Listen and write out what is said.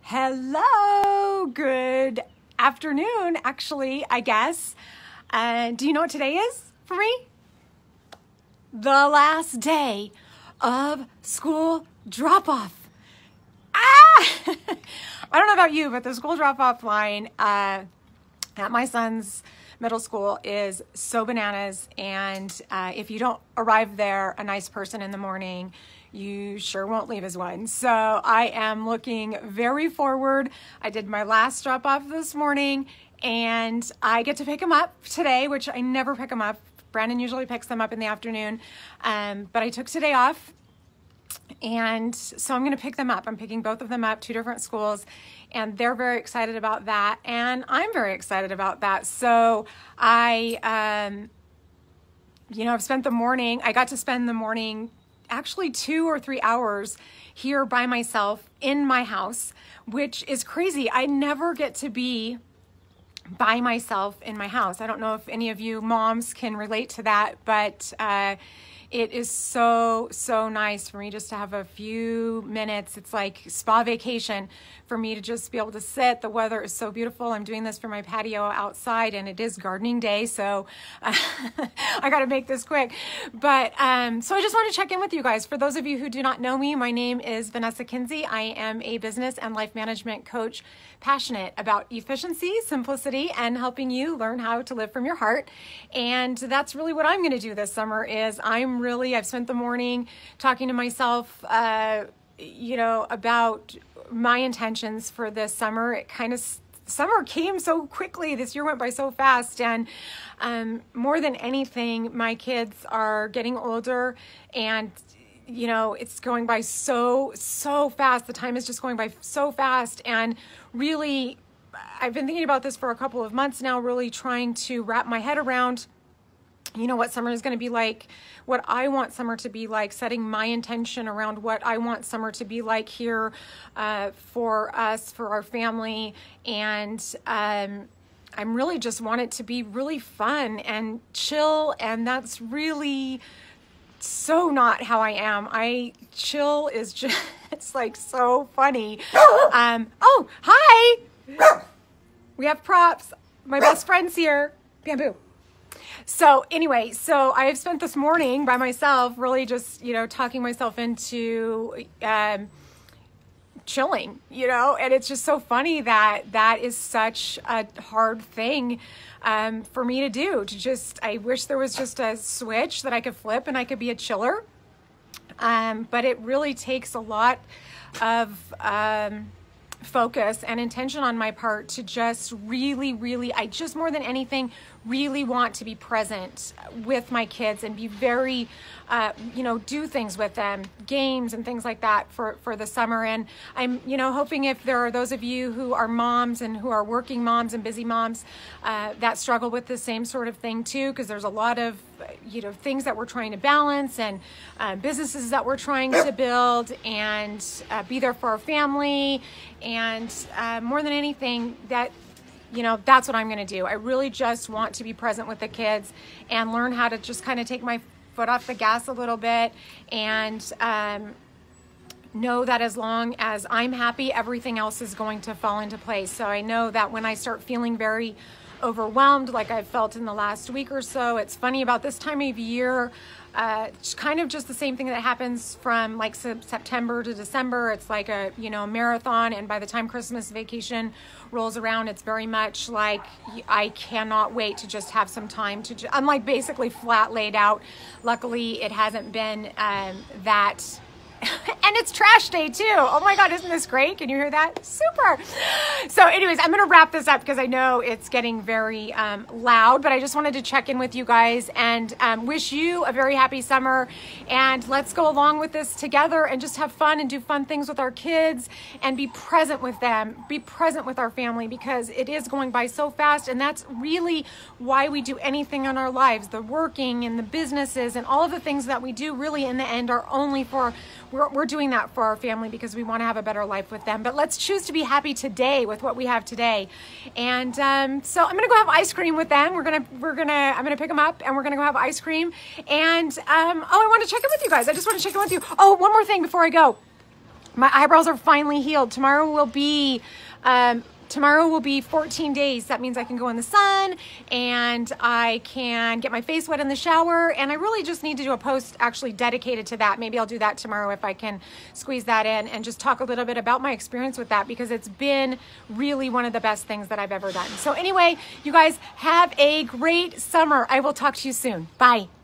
Hello, good afternoon, actually, I guess. Do you know what today is for me? The last day of school drop-off. I don't know about you, but the school drop-off line at my son's middle school is so bananas. And if you don't arrive there a nice person in the morning, you sure won't leave as one. So I am looking very forward. I did my last drop off this morning and I get to pick him up today, which I never pick him up. Brandon usually picks them up in the afternoon. But I took today off and so I'm going to pick them up. I'm picking both of them up, two different schools, and they're very excited about that. And I'm very excited about that. So I've spent the morning, I got to spend the morning actually 2 or 3 hours here by myself in my house, which is crazy. I never get to be by myself in my house. I don't know if any of you moms can relate to that, but it is so nice for me just to have a few minutes. It's like spa vacation for me to just be able to sit. The weather is so beautiful. I'm doing this for my patio outside and it is gardening day. So I got to make this quick. But so I just want to check in with you guys. For those of you who do not know me, my name is Vanessa Kinsey. I am a business and life management coach, passionate about efficiency, simplicity, and helping you learn how to live from your heart. And that's really what I'm going to do this summer is I've spent the morning talking to myself, about my intentions for this summer. Summer came so quickly. This year went by so fast. And more than anything, my kids are getting older and it's going by so fast. The time is just going by so fast. And really, I've been thinking about this for a couple of months now, really trying to wrap my head around what summer is going to be like, what I want summer to be like, setting my intention around what I want summer to be like here for us, for our family. And I'm really just want it to be really fun and chill. And that's really so not how I am. Chill is just, it's like so funny. Oh, hi. We have props. My best friend's here. Bamboo. So anyway, I have spent this morning by myself, really just, talking myself into chilling, and it's just so funny that is such a hard thing for me to do. I wish there was just a switch that I could flip and I could be a chiller. But it really takes a lot of focus and intention on my part to just really, I just more than anything, really want to be present with my kids and be very, do things with them, games and things like that for the summer. And I'm, hoping if there are those of you who are moms and who are working moms and busy moms that struggle with the same sort of thing too, because there's a lot of, things that we're trying to balance and businesses that we're trying to build and be there for our family. And more than anything, that's what I'm going to do. I really just want to be present with the kids and learn how to just kind of take my foot off the gas a little bit and know that as long as I'm happy, everything else is going to fall into place. So I know that when I start feeling very overwhelmed, like I've felt in the last week or so, it's funny about this time of year, it's kind of just the same thing that happens from like September to December. It's like a, marathon. And by the time Christmas vacation rolls around, it's very much like I cannot wait to just have some time to, I'm like basically flat laid out. Luckily, it hasn't been that. And it's trash day too. Oh my God, isn't this great? Can you hear that? Super. So anyways, I'm going to wrap this up because I know it's getting very loud, but I just wanted to check in with you guys and wish you a very happy summer. And let's go along with this together and just have fun and do fun things with our kids and be present with them, be present with our family, because it is going by so fast. And that's really why we do anything in our lives. The working and the businesses and all of the things that we do really in the end are only for, we're doing that for our family because we want to have a better life with them. But let's choose to be happy today with what we have today. And so I'm gonna go have ice cream with them. I'm gonna pick them up and we're gonna go have ice cream. And I want to check in with you guys. I just want to check in with you. Oh, one more thing before I go. My eyebrows are finally healed. Tomorrow will be 14 days. That means I can go in the sun and I can get my face wet in the shower. And I really just need to do a post actually dedicated to that. Maybe I'll do that tomorrow if I can squeeze that in and just talk a little bit about my experience with that, because it's been really one of the best things that I've ever done. So anyway, you guys have a great summer. I will talk to you soon. Bye.